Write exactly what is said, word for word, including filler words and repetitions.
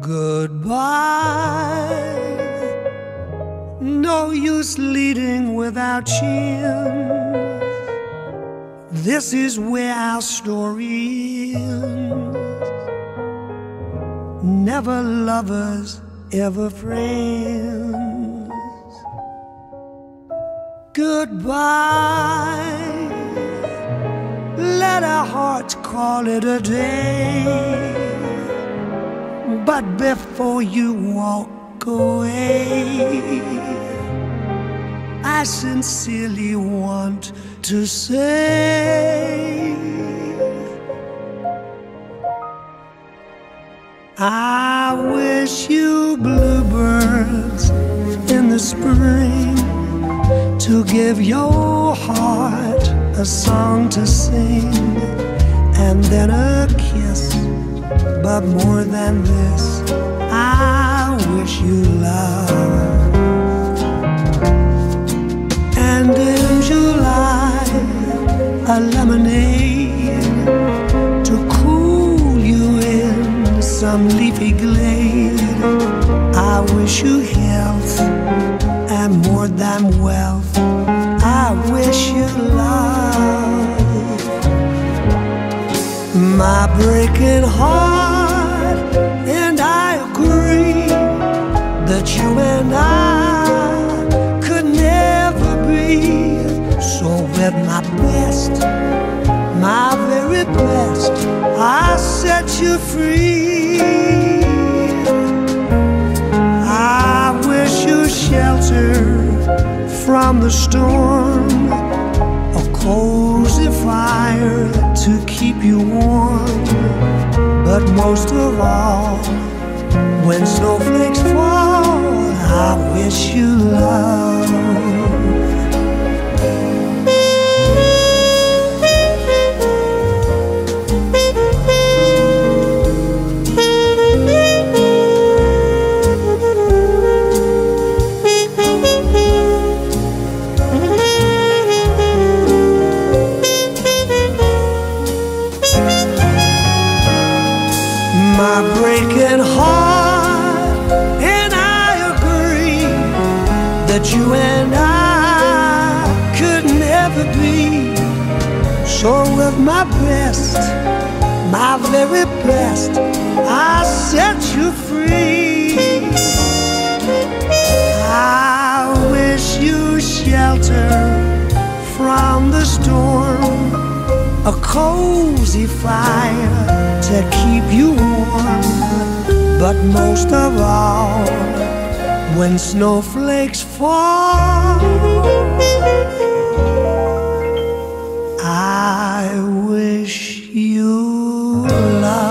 Goodbye, no use leading without chance. This is where our story ends. Never lovers, ever friends. Goodbye, let our hearts call it a day. But before you walk away, I sincerely want to say, I wish you bluebirds in the spring to give your heart a song to sing, and then a kiss. But more than this, I wish you love. And in July, a lemonade to cool you in some leafy glade. I wish you health and more than wealth. I wish you love. My breaking heart and I agree that you and I could never be. So with my best, my very best, I set you free. I wish you shelter from the storm, a cozy fire to keep you warm. But most of all, when snowflakes fall, I wish you love. My breaking heart and I agree that you and I could never be. So with my best, my very best, I set you free. I wish you shelter from the storm, a cozy fire to keep you warm. But most of all, when snowflakes fall, I wish you love.